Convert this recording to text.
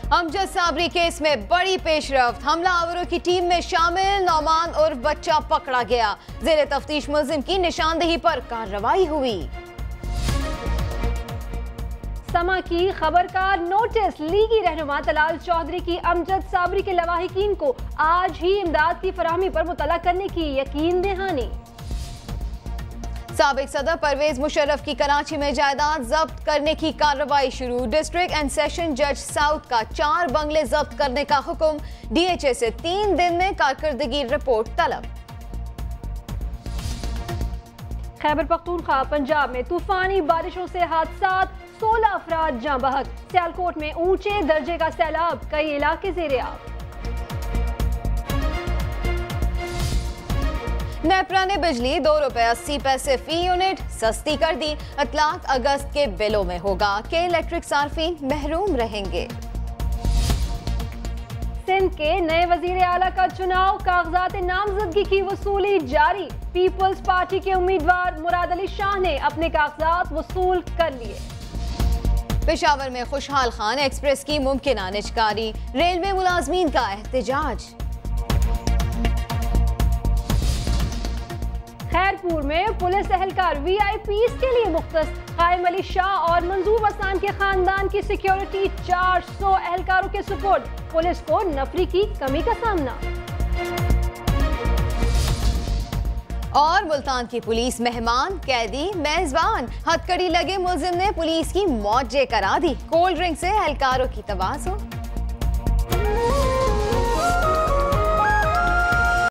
Amjad Sabri case में बड़ी पेशरफ्त, हमलावरों की टीम में शामिल नौमान और बच्चा पकड़ा गया। जेर तफ्तीश मुलजिम की निशानदेही पर कार्रवाई हुई। समा की खबर का नोटिस, लीगी रहनुमा तलाल चौधरी की अमजद साबरी के लवाहिकीन को आज ही इमदाद की फराहमी पर मुतला करने की यकीन दहानी। साबिक सदर परवेज मुशर्रफ की कराची में जायदाद जब्त करने की कार्रवाई शुरू। डिस्ट्रिक्ट एंड सेशन जज साउथ का 4 बंगले जब्त करने का हुक्म। DHA से 3 दिन में कारकर्दगी रिपोर्ट तलब। खैबर पख्तूनख्वा पंजाब में तूफानी बारिशों से हादसात, 16 अफराद जाँ बहक। सियालकोट में ऊंचे दर्जे का सैलाब, कई इलाके ज़ेर-ए-आब। नेपरा ने बिजली ₹2.80 फी यूनिट सस्ती कर दी। इतलाक अगस्त के बिलों में होगा कि इलेक्ट्रिक सार्फिन महरूम रहेंगे। सिंध के नए वजीर आला का चुनाव, कागजात नामजदगी की वसूली जारी। पीपल्स पार्टी के उम्मीदवार मुराद अली शाह ने अपने कागजात वसूल कर लिए। पेशावर में खुशहाल खान एक्सप्रेस की मुमकिन निजकारी, रेलवे मुलाजमीन का एहतजाज। खैरपुर में पुलिस एहलकार VIPs के लिए मुख्तस। कायम अली शाह और मंजूर वसान के खानदान की सिक्योरिटी 400 एहलकारों के सुपुर्द। पुलिस को नफरी की कमी का सामना। और मुल्तान की पुलिस मेहमान, कैदी मेजबान। हथकड़ी लगे मुलजिम ने पुलिस की मौत जे करा दी। कोल्ड ड्रिंक से एहलकारों की तबासुम।